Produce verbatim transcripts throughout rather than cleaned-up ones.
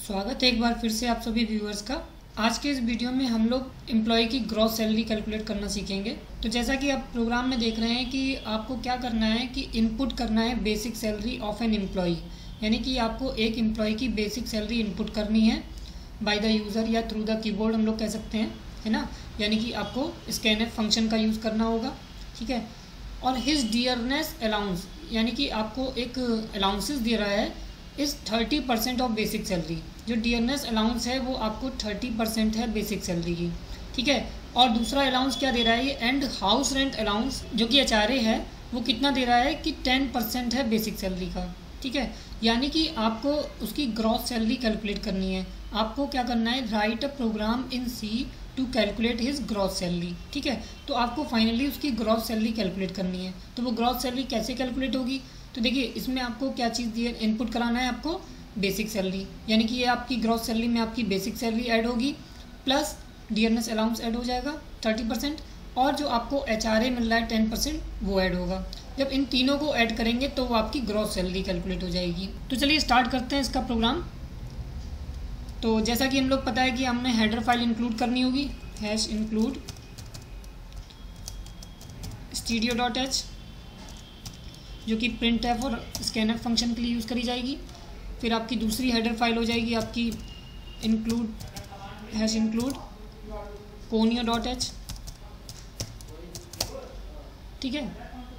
स्वागत है एक बार फिर से आप सभी व्यूअर्स का। आज के इस वीडियो में हम लोग एम्प्लॉय की ग्रॉस सैलरी कैलकुलेट करना सीखेंगे। तो जैसा कि आप प्रोग्राम में देख रहे हैं कि आपको क्या करना है कि इनपुट करना है basic salary of an employ, यानी कि आपको एक एम्प्लॉय की बेसिक सैलरी इनपुट करनी है बाय द यूज़र या थ्रू द कीबोर्ड हम लोग कह सकते हैं, है ना। यानी कि आपको स्कैनएफ फंक्शन का यूज़ करना होगा, ठीक है। और हिज डियरनेस अलाउंस, यानी कि आपको एक अलाउंसेस दे रहा है इस thirty percent of basic salary. जो डियरनेस अलाउंस है वो आपको थर्टी परसेंट है बेसिक सैलरी की, ठीक है। और दूसरा अलाउंस क्या दे रहा है ये एंड हाउस रेंट अलाउंस, जो कि एच आर ए है, वो कितना दे रहा है कि टेन परसेंट है बेसिक सैलरी का, ठीक है। यानी कि आपको उसकी ग्रॉस सैलरी कैलकुलेट करनी है। आपको क्या करना है, write a program in C to calculate his gross salary, ठीक है। तो आपको फाइनली उसकी ग्रॉस सैलरी कैलकुलेट करनी है। तो वो ग्रॉस सैलरी कैसे कैलकुलेट होगी, तो देखिए इसमें आपको क्या चीज़ दी है, इनपुट कराना है आपको बेसिक सैलरी, यानी कि ये आपकी ग्रॉस सैलरी में आपकी बेसिक सैलरी ऐड होगी प्लस डियरनेस अलाउंस ऐड हो जाएगा थर्टी परसेंट, और जो आपको एच आर ए मिल रहा है टेन परसेंट वो ऐड होगा। जब इन तीनों को ऐड करेंगे तो वो आपकी ग्रॉस सैलरी कैलकुलेट हो जाएगी। तो चलिए स्टार्ट करते हैं इसका प्रोग्राम। तो जैसा कि हम लोग पता है कि हमने हेडर फाइल इंक्लूड करनी होगी, hash include studio dot h, जो कि प्रिंट एफ और स्कैनएफ फंक्शन के लिए यूज़ करी जाएगी। फिर आपकी दूसरी हेडर फाइल हो जाएगी आपकी include hash include conio dot h, ठीक है।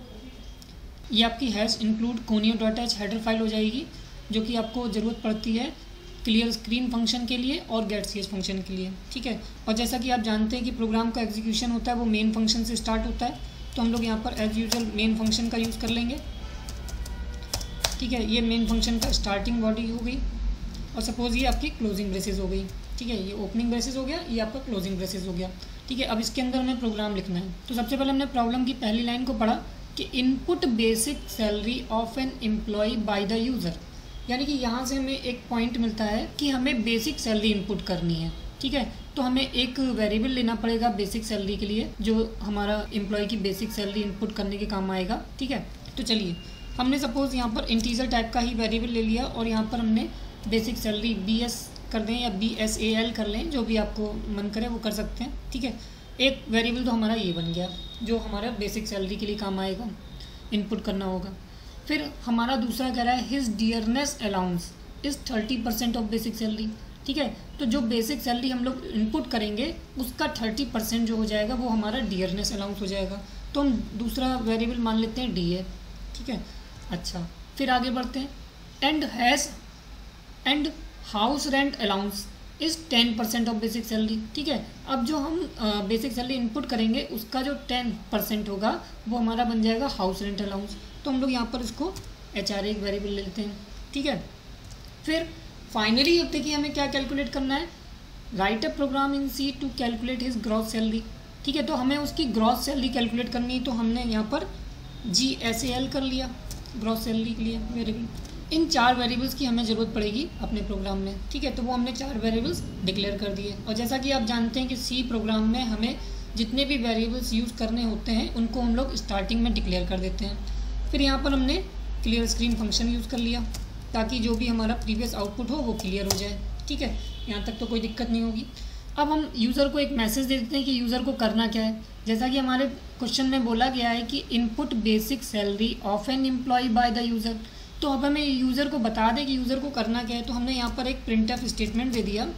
ये आपकी hash include conio dot h header file हो जाएगी, जो कि आपको ज़रूरत पड़ती है क्लियर स्क्रीन फंक्शन के लिए और गेट सी एच फंक्शन के लिए, ठीक है। और जैसा कि आप जानते हैं कि प्रोग्राम का एग्जीक्यूशन होता है वो मेन फंक्शन से स्टार्ट होता है, तो हम लोग यहाँ पर एज यूजुअल मेन फंक्शन का यूज़ कर लेंगे, ठीक है। ये मेन फंक्शन का स्टार्टिंग बॉडी हो गई और सपोज ये आपकी क्लोजिंग ब्रेसेस हो गई, ठीक है। ये ओपनिंग ब्रेसेस हो गया, ये आपका क्लोजिंग ब्रेसेस हो गया, ठीक है। अब इसके अंदर हमें प्रोग्राम लिखना है। तो सबसे पहले हमने प्रॉब्लम की पहली लाइन को पढ़ा कि input basic salary of an employ by the user, यानी कि यहाँ से हमें एक पॉइंट मिलता है कि हमें बेसिक सैलरी इनपुट करनी है, ठीक है। तो हमें एक वेरिएबल लेना पड़ेगा बेसिक सैलरी के लिए, जो हमारा एम्प्लॉय की बेसिक सैलरी इनपुट करने के काम आएगा, ठीक है। तो चलिए हमने सपोज यहाँ पर इंटीजर टाइप का ही वेरिएबल ले लिया और यहाँ पर हमने बेसिक सैलरी बी एस कर दें या बी एस ए एल कर लें, जो भी आपको मन करे वो कर सकते हैं, ठीक है। एक वेरिएबल तो हमारा ये बन गया जो हमारा बेसिक सैलरी के लिए काम आएगा, इनपुट करना होगा। फिर हमारा दूसरा कह रहा है his dearness allowance is thirty percent of basic salary, ठीक है। तो जो बेसिक सैलरी हम लोग इनपुट करेंगे उसका थर्टी परसेंट जो हो जाएगा वो हमारा डियरनेस अलाउंस हो जाएगा। तो हम दूसरा वेरिएबल मान लेते हैं डी ए, ठीक है। अच्छा, फिर आगे बढ़ते हैं। And has and house rent allowance is ten percent of basic salary, ठीक है। अब जो हम बेसिक सैलरी इनपुट करेंगे उसका जो टेन परसेंट होगा वो हमारा बन जाएगा हाउस रेंट अलाउंस। तो हम लोग यहाँ पर इसको एच आर ए एक वेरिएबल ले लेते हैं, ठीक है। फिर फाइनली होते कि हमें क्या कैलकुलेट करना है, write a program in C to calculate his gross salary, ठीक है। तो हमें उसकी ग्रॉस सैलरी कैलकुलेट करनी है, तो हमने यहाँ पर जी एस ए एल कर लिया ग्रॉस सैलरी के लिए वेरिएबल। इन चार वेरिएबल्स की हमें ज़रूरत पड़ेगी अपने प्रोग्राम में, ठीक है। तो वो हमने चार वेरिएबल्स डिक्लेयर कर दिए। और जैसा कि आप जानते हैं कि सी प्रोग्राम में हमें जितने भी वेरिएबल्स यूज़ करने होते हैं उनको हम लोग स्टार्टिंग में डिक्लेयर कर देते हैं। फिर यहाँ पर हमने क्लियर स्क्रीन फंक्शन यूज़ कर लिया ताकि जो भी हमारा प्रीवियस आउटपुट हो वो क्लियर हो जाए, ठीक है। यहाँ तक तो कोई दिक्कत नहीं होगी। अब हम यूज़र को एक मैसेज दे देते हैं कि यूज़र को करना क्या है। जैसा कि हमारे क्वेश्चन में बोला गया है कि input basic salary of an employ by the user, तो अब हमें यूज़र को बता दें कि यूज़र को करना क्या है। तो हमने यहाँ पर एक प्रिंट एफ स्टेटमेंट दे दिया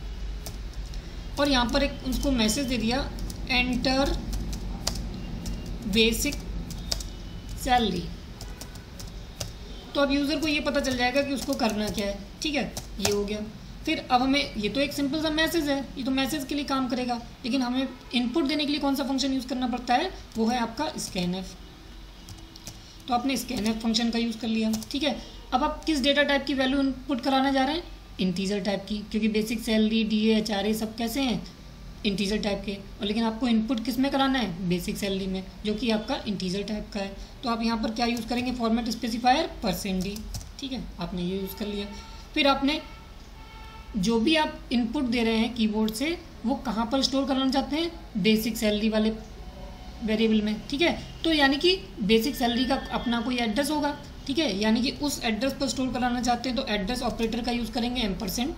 और यहाँ पर एक उसको मैसेज दे दिया एंटर बेसिक सैलरी। तो अब यूज़र को ये पता चल जाएगा कि उसको करना क्या है, ठीक है। ये हो गया। फिर अब हमें, ये तो एक सिंपल सा मैसेज है, ये तो मैसेज के लिए काम करेगा, लेकिन हमें इनपुट देने के लिए कौन सा फंक्शन यूज़ करना पड़ता है, वो है आपका स्कैनएफ। तो आपने स्कैनएफ फंक्शन का यूज़ कर लिया, ठीक है। अब आप किस डेटा टाइप की वैल्यू इनपुट कराना जा रहे हैं, इंटीजर टाइप की, क्योंकि basic salary D A H R A सब कैसे हैं, इंटीजर टाइप के। और लेकिन आपको इनपुट किस में कराना है, बेसिक सैलरी में, जो कि आपका इंटीजर टाइप का है। तो आप यहाँ पर क्या यूज़ करेंगे, फॉर्मेट स्पेसिफायर परसेंट डी, ठीक है। आपने ये यूज़ कर लिया। फिर आपने जो भी आप इनपुट दे रहे हैं कीबोर्ड से वो कहाँ पर स्टोर करना चाहते हैं, बेसिक सैलरी वाले वेरिएबल में, ठीक है। तो यानी कि बेसिक सैलरी का अपना कोई एड्रेस होगा, ठीक है। यानी कि उस एड्रेस पर स्टोर कराना चाहते हैं तो एड्रेस ऑपरेटर का यूज़ करेंगे M percent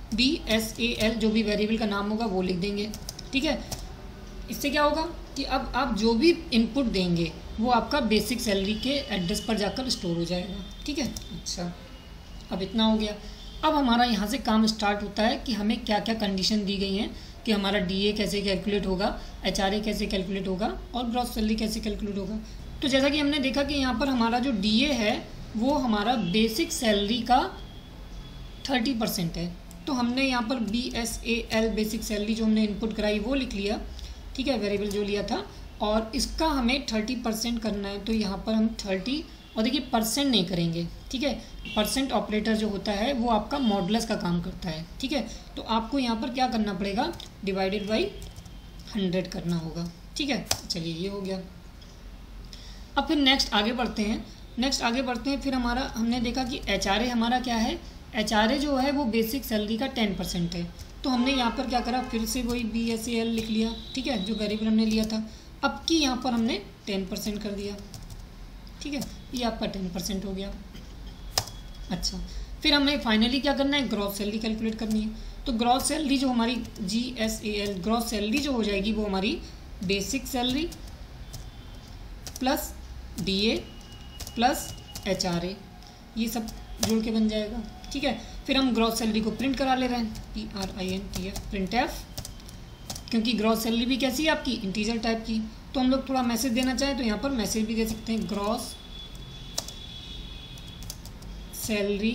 B S A L जो भी वेरिएबल का नाम होगा वो लिख देंगे। ठीक है, इससे क्या होगा कि अब आप जो भी इनपुट देंगे वो आपका बेसिक सैलरी के एड्रेस पर जाकर स्टोर हो जाएगा। ठीक है, अच्छा अब इतना हो गया। अब हमारा यहाँ से काम स्टार्ट होता है कि हमें क्या क्या कंडीशन दी गई हैं कि हमारा डीए कैसे कैलकुलेट होगा, एचआरए कैसे कैलकुलेट होगा और ग्रॉस सैलरी कैसे कैलकुलेट होगा। तो जैसा कि हमने देखा कि यहाँ पर हमारा जो डीए है वो हमारा बेसिक सैलरी का थर्टी परसेंट है। तो हमने यहाँ पर B S A L basic salary जो हमने इनपुट कराई वो लिख लिया। ठीक है, वेरिएबल जो लिया था, और इसका हमें थर्टी परसेंट करना है। तो यहाँ पर हम थर्टी, और देखिए परसेंट नहीं करेंगे। ठीक है, परसेंट ऑपरेटर जो होता है वो आपका मॉडुलस का काम करता है। ठीक है, तो आपको यहाँ पर क्या करना पड़ेगा, डिवाइडेड बाई हंड्रेड करना होगा। ठीक है, चलिए ये हो गया। अब फिर नेक्स्ट आगे बढ़ते हैं नेक्स्ट आगे बढ़ते हैं फिर हमारा हमने देखा कि एच आर ए हमारा क्या है, एच आर ए जो है वो बेसिक सैलरी का टेन परसेंट है। तो हमने यहाँ पर क्या करा, फिर से वही बी एस ए एल लिख लिया। ठीक है, जो वेरिएबल हमने लिया था, अब की यहाँ पर हमने टेन परसेंट कर दिया। ठीक है, ये आपका टेन परसेंट हो गया। अच्छा, फिर हमें फाइनली क्या करना है, ग्रॉस सैलरी कैलकुलेट करनी है। तो ग्रॉस सैलरी जो हमारी G S A L gross salary जो हो जाएगी वो हमारी basic salary plus D A plus H R A, ये सब जोड़ के बन जाएगा। ठीक है, फिर हम ग्रॉस सैलरी को प्रिंट करा ले रहे हैं, P R I N T F, print F, क्योंकि ग्रॉस सैलरी भी कैसी है आपकी, इंटीजर टाइप की। तो हम लोग थोड़ा मैसेज देना चाहें तो यहाँ पर मैसेज भी दे सकते हैं, ग्रॉस सैलरी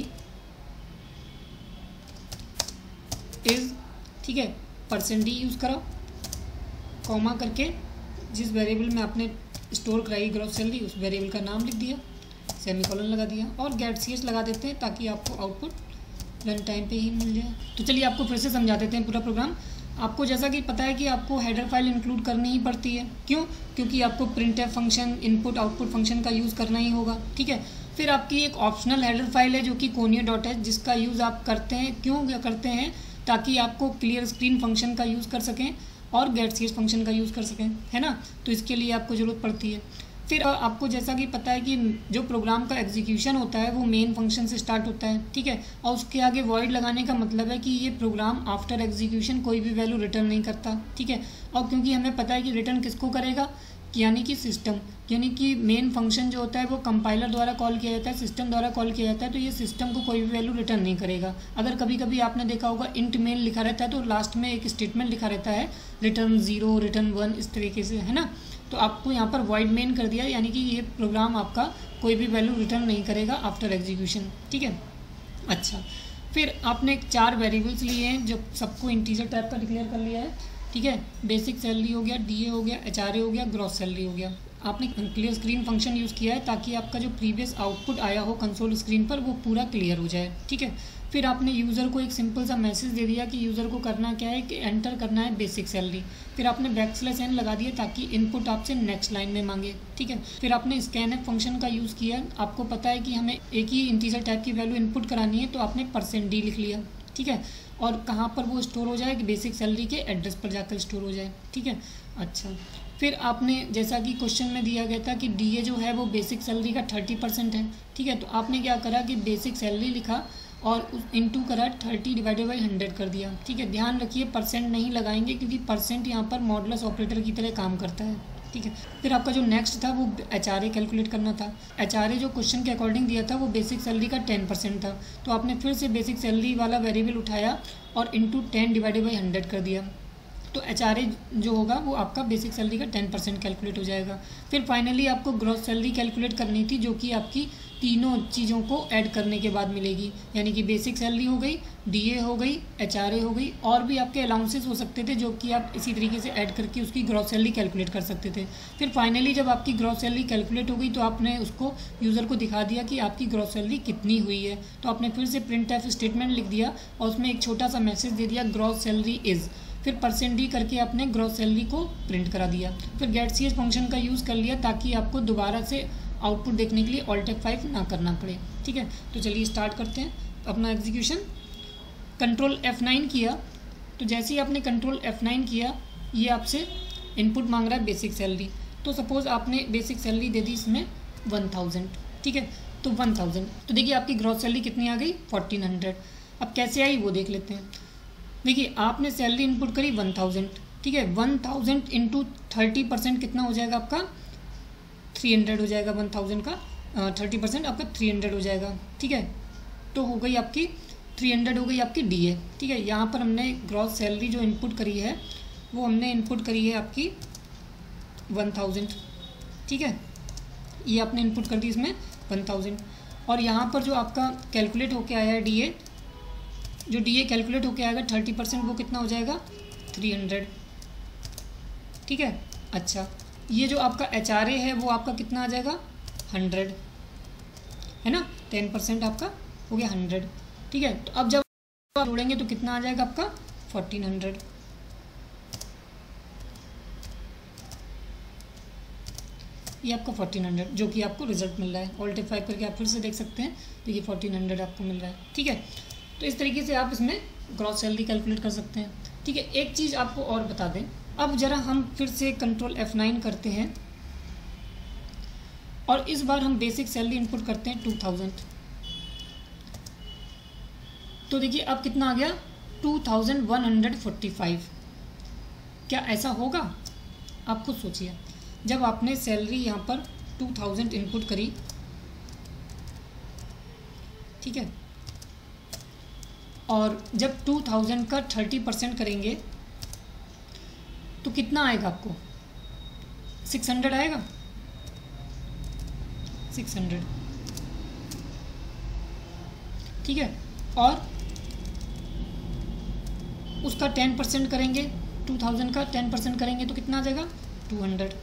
इज, ठीक है, परसेंट डी यूज़ करो, कॉमा करके जिस वेरिएबल में आपने स्टोर कराई ग्रॉस सैलरी उस वेरिएबल का नाम लिख दिया, सेमीकोलन लगा दिया, और गेट सी एच लगा देते हैं ताकि आपको आउटपुट रन टाइम पे ही मिल जाए। तो चलिए आपको फिर से समझा देते हैं पूरा प्रोग्राम। आपको जैसा कि पता है कि आपको हेडर फाइल इंक्लूड करनी ही पड़ती है, क्यों, क्योंकि आपको print F function, input output function का यूज़ करना ही होगा। ठीक है, फिर आपकी एक ऑप्शनल हेडर फाइल है जो कि कोनियो डॉट एच, जिसका यूज़ आप करते हैं, क्यों करते हैं, ताकि आपको क्लियर स्क्रीन फंक्शन का यूज़ कर सकें और गेट सी एच फंक्शन का यूज़ कर सकें, है ना। तो इसके लिए आपको ज़रूरत पड़ती है। फिर आपको जैसा कि पता है कि जो प्रोग्राम का एग्जीक्यूशन होता है वो मेन फंक्शन से स्टार्ट होता है। ठीक है, और उसके आगे वॉइड लगाने का मतलब है कि ये प्रोग्राम आफ्टर एग्जीक्यूशन कोई भी वैल्यू रिटर्न नहीं करता। ठीक है, और क्योंकि हमें पता है कि रिटर्न किसको करेगा, यानी कि सिस्टम, यानी कि मेन फंक्शन जो होता है वो कंपाइलर द्वारा कॉल किया जाता है, सिस्टम द्वारा कॉल किया जाता है। तो ये सिस्टम को कोई भी वैल्यू रिटर्न नहीं करेगा। अगर कभी कभी आपने देखा होगा इंट मेन लिखा रहता है तो लास्ट में एक स्टेटमेंट लिखा रहता है रिटर्न ज़ीरो, रिटर्न वन, इस तरीके से, है ना। तो आपको यहाँ पर वॉइड मेन कर दिया, यानी कि ये प्रोग्राम आपका कोई भी वैल्यू रिटर्न नहीं करेगा आफ्टर एग्जीक्यूशन। ठीक है, अच्छा, फिर आपने चार वेरिएबल्स लिए हैं जो सबको इंटीजर टाइप का डिक्लेयर कर लिया है। ठीक है, बेसिक सैलरी हो गया, डीए हो गया, एचआरए हो गया, ग्रॉस सैलरी हो गया। आपने क्लियर स्क्रीन फंक्शन यूज़ किया है ताकि आपका जो प्रीवियस आउटपुट आया हो कंसोल स्क्रीन पर वो पूरा क्लियर हो जाए। ठीक है, फिर आपने यूज़र को एक सिंपल सा मैसेज दे दिया कि यूज़र को करना क्या है कि एंटर करना है बेसिक सैलरी। फिर आपने बैक स्लैश एन लगा दिया ताकि इनपुट आपसे नेक्स्ट लाइन में मांगे। ठीक है, फिर आपने स्कैन एफ फंक्शन का यूज़ किया। आपको पता है कि हमें एक ही इंटीजर टाइप की वैल्यू इनपुट करानी है, तो आपने परसेंट डी लिख लिया। ठीक है, और कहाँ पर वो स्टोर हो जाए कि बेसिक सैलरी के एड्रेस पर जाकर स्टोर हो जाए। ठीक है, अच्छा, फिर आपने जैसा कि क्वेश्चन में दिया गया था कि डीए जो है वो बेसिक सैलरी का थर्टी परसेंट है। ठीक है, तो आपने क्या करा कि बेसिक सैलरी लिखा और उस इंटू करा थर्टी डिवाइडेड बाई हंड्रेड कर दिया। ठीक है, ध्यान रखिए परसेंट नहीं लगाएंगे क्योंकि परसेंट यहाँ पर मॉडुलस ऑपरेटर की तरह काम करता है। ठीक है, फिर आपका जो नेक्स्ट था वो एच आर ए कैलकुलेट करना था। एच आर ए जो क्वेश्चन के अकॉर्डिंग दिया था वो बेसिक सैलरी का टेन परसेंट था। तो आपने फिर से बेसिक सैलरी वाला वेरिएबल उठाया और into ten divided by hundred कर दिया। तो एच आर ए जो होगा वो आपका बेसिक सैलरी का टेन परसेंट कैलकुलेट हो जाएगा। फिर फाइनली आपको ग्रॉस सैलरी कैलकुलेट करनी थी जो कि आपकी तीनों चीज़ों को ऐड करने के बाद मिलेगी, यानी कि बेसिक सैलरी हो गई, डीए हो गई, एचआरए हो गई, और भी आपके अलाउंसेस हो सकते थे जो कि आप इसी तरीके से ऐड करके उसकी ग्रॉस सैलरी कैलकुलेट कर सकते थे। फिर फाइनली जब आपकी ग्रॉस सैलरी कैलकुलेट हो गई तो आपने उसको यूज़र को दिखा दिया कि आपकी ग्रॉस सैलरी कितनी हुई है। तो आपने फिर से प्रिंट एफ स्टेटमेंट लिख दिया और उसमें एक छोटा सा मैसेज दे दिया ग्रॉस सैलरी इज़, फिर परसेंट डी करके आपने ग्रॉस सैलरी को प्रिंट करा दिया। फिर गेट सी एच फंक्शन का यूज़ कर लिया ताकि आपको दोबारा से आउटपुट देखने के लिए ऑल्ट एफ फाइव ना करना पड़े। ठीक है, तो चलिए स्टार्ट करते हैं अपना एग्जीक्यूशन। कंट्रोल एफ नाइन किया, तो जैसे ही आपने कंट्रोल एफ नाइन किया ये आपसे इनपुट मांग रहा है बेसिक सैलरी। तो सपोज़ आपने बेसिक सैलरी दे दी इसमें वन थाउजेंड। ठीक है, तो वन थाउजेंड, तो देखिए आपकी ग्रॉस सैलरी कितनी आ गई, फोर्टीन हंड्रेड। अब कैसे आई वो देख लेते हैं। देखिए आपने सैलरी इनपुट करी वन थाउजेंड, ठीक है, one thousand into thirty percent कितना हो जाएगा आपका थ्री हंड्रेड हो जाएगा, वन थाउजेंड का थर्टी परसेंट आपका थ्री हंड्रेड हो जाएगा, ठीक है। तो हो गई आपकी थ्री हंड्रेड हो गई आपकी डी ए, ठीक है। यहाँ पर हमने ग्रॉस सैलरी जो इनपुट करी है वो हमने इनपुट करी है आपकी वन थाउजेंड, ठीक है, ये आपने इनपुट कर दी इसमें वन थाउजेंड। और यहाँ पर जो आपका कैलकुलेट होके आया है डी ए, जो डी ए कैलकुलेट होके आएगा थर्टी परसेंट वो कितना हो जाएगा थ्री हंड्रेड, ठीक है। अच्छा, ये जो आपका एच आर ए है वो आपका कितना आ जाएगा हंड्रेड, है ना, टेन परसेंट आपका हो गया हंड्रेड, ठीक है। तो अब जब आप जोड़ेंगे तो कितना आ जाएगा आपका फोर्टीन हंड्रेड, ये आपका फोर्टीन हंड्रेड जो कि आपको रिजल्ट मिल रहा है। ऑल्ट एफ फाइव करके आप फिर से देख सकते हैं, देखिए फोर्टीन हंड्रेड आपको मिल रहा है, ठीक है। तो इस तरीके से आप इसमें ग्रॉस सैलरी कैलकुलेट कर सकते हैं, ठीक है। एक चीज़ आपको और बता दें, अब ज़रा हम फिर से कंट्रोल एफ नाइन करते हैं और इस बार हम बेसिक सैलरी इनपुट करते हैं टू थाउजेंड। तो देखिए अब कितना आ गया two thousand one hundred forty five. क्या ऐसा होगा? आप खुद सोचिए, जब आपने सैलरी यहाँ पर टू थाउजेंड इनपुट करी, ठीक है, और जब टू थाउजेंड का थर्टी परसेंट करेंगे तो कितना आएगा आपको सिक्स हंड्रेड आएगा, सिक्स हंड्रेड, ठीक है। और उसका टेन परसेंट करेंगे, टू थाउजेंड का टेन परसेंट करेंगे तो कितना आ जाएगा टू हंड्रेड,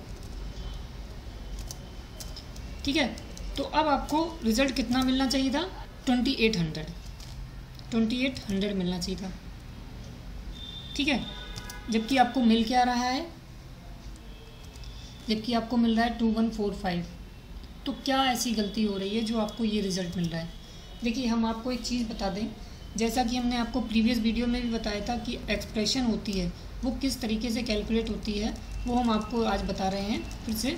ठीक है। तो अब आपको रिजल्ट कितना मिलना चाहिए था twenty eight hundred, twenty eight hundred मिलना चाहिए था, ठीक है। जबकि आपको मिल क्या रहा है, जबकि आपको मिल रहा है टू वन फोर फाइव। तो क्या ऐसी गलती हो रही है जो आपको ये रिज़ल्ट मिल रहा है? देखिए हम आपको एक चीज़ बता दें, जैसा कि हमने आपको प्रीवियस वीडियो में भी बताया था कि एक्सप्रेशन होती है वो किस तरीके से कैलकुलेट होती है, वो हम आपको आज बता रहे हैं फिर से।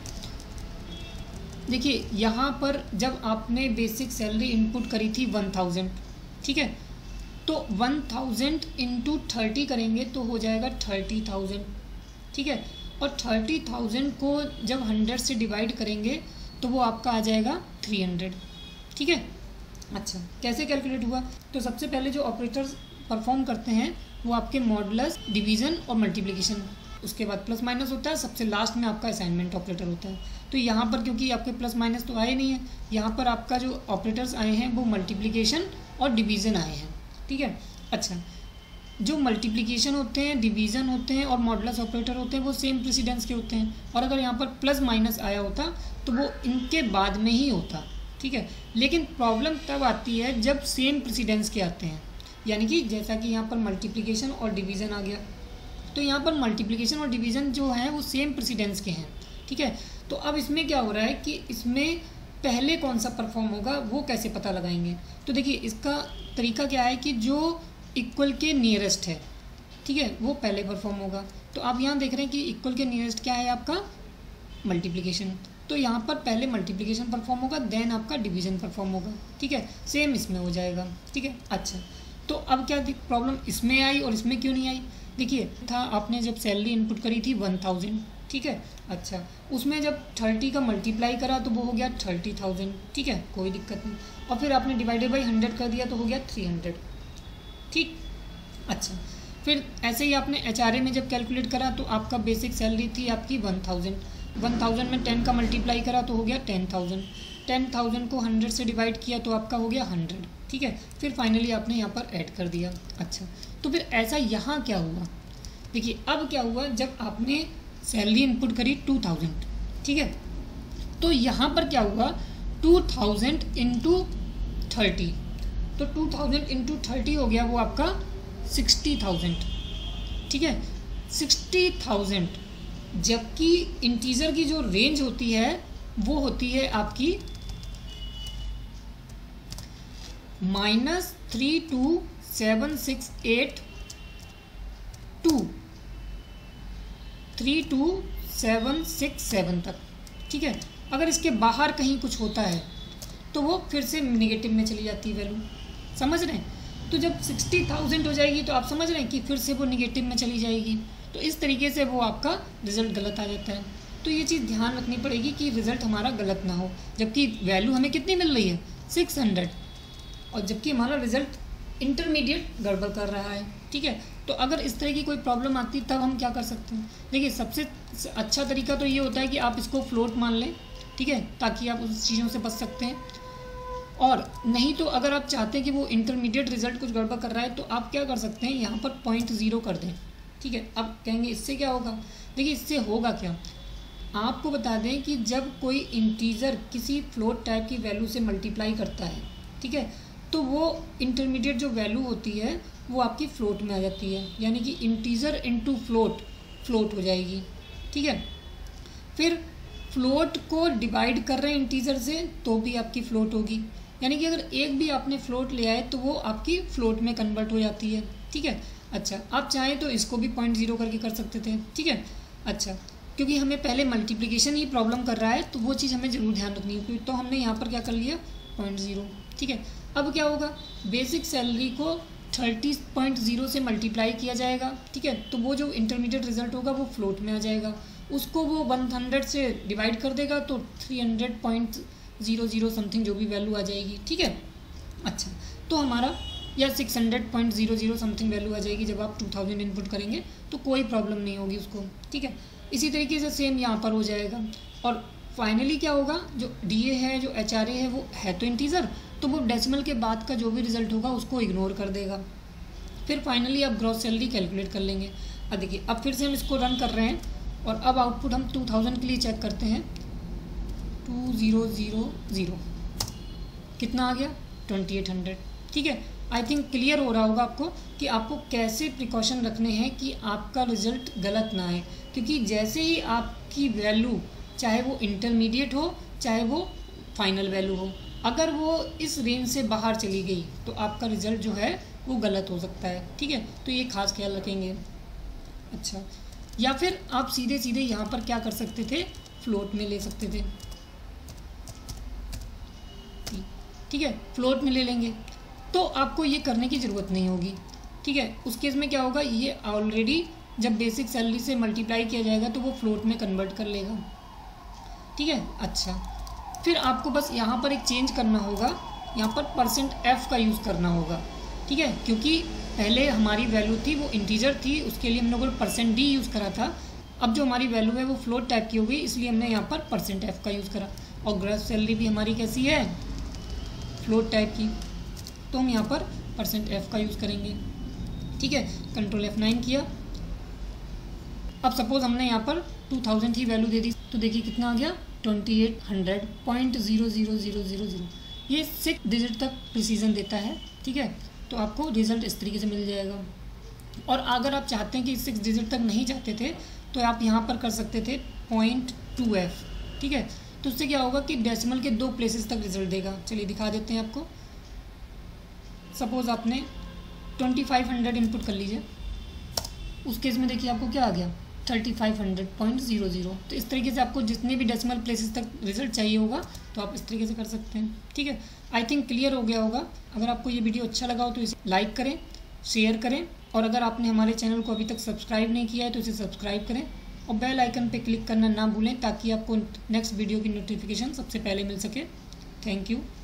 देखिए यहाँ पर जब आपने बेसिक सैलरी इनपुट करी थी वन थाउजेंड, ठीक है, तो वन थाउजेंड इंटू थर्टी करेंगे तो हो जाएगा थर्टी थाउजेंड, ठीक है। और थर्टी थाउजेंड को जब हंड्रेड से डिवाइड करेंगे तो वो आपका आ जाएगा थ्री हंड्रेड, ठीक है। अच्छा, कैसे कैलकुलेट हुआ? तो सबसे पहले जो ऑपरेटर्स परफॉर्म करते हैं वो आपके मॉडुलस, डिवीज़न और मल्टीप्लिकेशन, उसके बाद प्लस माइनस होता है, सबसे लास्ट में आपका असाइनमेंट ऑपरेटर होता है। तो यहाँ पर क्योंकि आपके प्लस माइनस तो आए नहीं है, यहाँ पर आपका जो ऑपरेटर्स आए हैं वो मल्टीप्लिकेशन और डिवीज़न आए हैं, ठीक है। अच्छा, जो मल्टीप्लिकेशन होते हैं, डिवीज़न होते हैं और मॉडुलस ऑपरेटर होते हैं वो सेम प्रेसिडेंस के होते हैं, और अगर यहाँ पर प्लस माइनस आया होता तो वो इनके बाद में ही होता, ठीक है। लेकिन प्रॉब्लम तब आती है जब सेम प्रेसिडेंस के आते हैं, यानी कि जैसा कि यहाँ पर मल्टीप्लिकेशन और डिवीज़न आ गया, तो यहाँ पर मल्टीप्लिकेशन और डिवीज़न जो है वो सेम प्रेसिडेंस के हैं, ठीक है। तो अब इसमें क्या हो रहा है कि इसमें पहले कौन सा परफॉर्म होगा वो कैसे पता लगाएंगे? तो देखिए इसका तरीका क्या है कि जो इक्वल के नियरेस्ट है, ठीक है, वो पहले परफॉर्म होगा। तो आप यहाँ देख रहे हैं कि इक्वल के नियरेस्ट क्या है आपका मल्टीप्लिकेशन, तो यहाँ पर पहले मल्टीप्लिकेशन परफॉर्म होगा, देन आपका डिवीज़न परफॉर्म होगा, ठीक है। सेम इसमें हो जाएगा, ठीक है। अच्छा, तो अब क्या प्रॉब्लम इसमें आई और इसमें क्यों नहीं आई? देखिए था आपने जब सैलरी इनपुट करी थी वन थाउजेंड, ठीक है। अच्छा, उसमें जब थर्टी का मल्टीप्लाई करा तो वो हो गया थर्टी थाउजेंड, ठीक है, कोई दिक्कत नहीं। और फिर आपने डिवाइडेड बाई हंड्रेड कर दिया तो हो गया थ्री हंड्रेड, ठीक। अच्छा, फिर ऐसे ही आपने एच आर ए में जब कैलकुलेट करा तो आपका बेसिक सैलरी थी आपकी वन थाउजेंड, वन थाउजेंड में टेन का मल्टीप्लाई करा तो हो गया टेन थाउजेंड, टेन थाउजेंड को हंड्रेड से डिवाइड किया तो आपका हो गया हंड्रेड, ठीक है। फिर फाइनली आपने यहाँ पर ऐड कर दिया। अच्छा, तो फिर ऐसा यहाँ क्या हुआ? देखिए अब क्या हुआ, जब आपने सैलरी इनपुट करी टू थाउजेंड, ठीक है, तो यहाँ पर क्या हुआ टू थाउजेंड इंटू थर्टी, तो टू थाउजेंड इंटू थर्टी हो गया वो आपका सिक्सटी थाउजेंड, ठीक है, सिक्सटी थाउजेंड। जबकि इंटीजर की जो रेंज होती है वो होती है आपकी minus three two seven six eight to three two seven six seven तक, ठीक है। अगर इसके बाहर कहीं कुछ होता है तो वो फिर से नेगेटिव में चली जाती है वैल्यू, समझ रहे हैं? तो जब सिक्सटी थाउजेंड हो जाएगी तो आप समझ रहे हैं कि फिर से वो निगेटिव में चली जाएगी, तो इस तरीके से वो आपका रिज़ल्ट गलत आ जाता है। तो ये चीज़ ध्यान रखनी पड़ेगी कि रिज़ल्ट हमारा गलत ना हो, जबकि वैल्यू हमें कितनी मिल रही है सिक्स हंड्रेड, और जबकि हमारा रिज़ल्ट इंटरमीडिएट गड़बड़ कर रहा है। ठीक है, तो अगर इस तरह की कोई प्रॉब्लम आती है तब हम क्या कर सकते हैं? देखिए, सबसे अच्छा तरीका तो ये होता है कि आप इसको फ्लोट मान लें, ठीक है, ताकि आप उस चीज़ों से बच सकते हैं। और नहीं तो अगर आप चाहते हैं कि वो इंटरमीडिएट रिजल्ट कुछ गड़बड़ कर रहा है तो आप क्या कर सकते हैं, यहाँ पर पॉइंट ज़ीरो कर दें। ठीक है, अब कहेंगे इससे क्या होगा? देखिए, इससे होगा क्या, आपको बता दें कि जब कोई इंटीजर किसी फ्लोट टाइप की वैल्यू से मल्टीप्लाई करता है, ठीक है, तो वो इंटरमीडिएट जो वैल्यू होती है वो आपकी फ्लोट में आ जाती है, यानी कि इंटीजर इनटू फ्लोट फ्लोट हो जाएगी। ठीक है, फिर फ्लोट को डिवाइड कर रहे हैं इंटीजर से तो भी आपकी फ्लोट होगी, यानी कि अगर एक भी आपने फ्लोट ले आए तो वो आपकी फ्लोट में कन्वर्ट हो जाती है। ठीक है, अच्छा, आप चाहें तो इसको भी पॉइंट ज़ीरो करके कर सकते थे। ठीक है, अच्छा, क्योंकि हमें पहले मल्टीप्लिकेशन ही प्रॉब्लम कर रहा है तो वो चीज़ हमें ज़रूर ध्यान रखनी है, तो हमने यहाँ पर क्या कर लिया, पॉइंट ज़ीरो। ठीक है, अब क्या होगा, बेसिक सैलरी को थर्टी पॉइंट ज़ीरो से मल्टीप्लाई किया जाएगा। ठीक है, तो वो जो इंटरमीडिएट रिजल्ट होगा वो फ्लोट में आ जाएगा, उसको वो वन हंड्रेड से डिवाइड कर देगा तो three hundred point zero zero something जो भी वैल्यू आ जाएगी। ठीक है, अच्छा, तो हमारा या six hundred point zero zero something value आ जाएगी जब आप टू थाउजेंड इनपुट करेंगे, तो कोई प्रॉब्लम नहीं होगी उसको। ठीक है, इसी तरीके से सेम यहाँ पर हो जाएगा। और फाइनली क्या होगा, जो डी ए है, जो एच आर ए है, वो है तो इंटीजर, तो वो डेसिमल के बाद का जो भी रिजल्ट होगा उसको इग्नोर कर देगा। फिर फाइनली आप ग्रॉस सैलरी कैलकुलेट कर लेंगे। अब देखिए, अब फिर से हम इसको रन कर रहे हैं और अब आउटपुट हम टू थाउजेंड के लिए चेक करते हैं। टू ज़ीरो ज़ीरो ज़ीरो कितना आ गया, ट्वेंटी एट हंड्रेड। ठीक है, आई थिंक क्लियर हो रहा होगा आपको कि आपको कैसे प्रिकॉशन रखने हैं कि आपका रिजल्ट गलत ना आए, क्योंकि जैसे ही आपकी वैल्यू, चाहे वो इंटरमीडिएट हो चाहे वो फाइनल वैल्यू हो, अगर वो इस रेंज से बाहर चली गई तो आपका रिज़ल्ट जो है वो गलत हो सकता है। ठीक है, तो ये खास ख्याल रखेंगे। अच्छा, या फिर आप सीधे सीधे यहाँ पर क्या कर सकते थे, फ्लोट में ले सकते थे। ठीक है, फ्लोट में ले लेंगे तो आपको ये करने की ज़रूरत नहीं होगी। ठीक है, उस केस में क्या होगा, ये ऑलरेडी जब बेसिक सैलरी से मल्टीप्लाई किया जाएगा तो वो फ्लोट में कन्वर्ट कर लेगा। ठीक है, अच्छा, फिर आपको बस यहाँ पर एक चेंज करना होगा, यहाँ पर परसेंट एफ का यूज़ करना होगा। ठीक है, क्योंकि पहले हमारी वैल्यू थी वो इंटीजर थी, उसके लिए हम लोगों ने परसेंट डी यूज़ करा था। अब जो हमारी वैल्यू है वो फ्लोट टाइप की हो गई, इसलिए हमने यहाँ पर परसेंट एफ का यूज़ करा। और ग्रॉस सैलरी भी हमारी कैसी है, फ्लोट टाइप की, तो हम यहाँ पर परसेंट एफ का यूज़ करेंगे। ठीक है, कंट्रोल एफ नाइन किया। अब सपोज़ हमने यहाँ पर टू थाउजेंड ही वैल्यू दे दी, तो देखिए कितना आ गया, twenty eight hundred point zero zero zero zero zero. ये सिक्स डिजिट तक प्रिसीजन देता है। ठीक है, तो आपको रिज़ल्ट इस तरीके से मिल जाएगा। और अगर आप चाहते हैं कि सिक्स डिजिट तक नहीं चाहते थे तो आप यहाँ पर कर सकते थे पॉइंट टू एफ। ठीक है, तो उससे क्या होगा कि डेसिमल के दो प्लेसेस तक रिजल्ट देगा। चलिए दिखा देते हैं आपको। सपोज़ आपने ट्वेंटी फाइव हंड्रेड इनपुट कर लीजिए, उस केस में देखिए आपको क्या आ गया, thirty five hundred point zero zero. तो इस तरीके से आपको जितने भी डेसिमल प्लेसेस तक रिजल्ट चाहिए होगा तो आप इस तरीके से कर सकते हैं। ठीक है, आई थिंक क्लियर हो गया होगा। अगर आपको ये वीडियो अच्छा लगा हो तो इसे लाइक करें, शेयर करें, और अगर आपने हमारे चैनल को अभी तक सब्सक्राइब नहीं किया है तो इसे सब्सक्राइब करें और बेल आइकन पर क्लिक करना ना भूलें ताकि आपको नेक्स्ट वीडियो की नोटिफिकेशन सबसे पहले मिल सके। Thank you.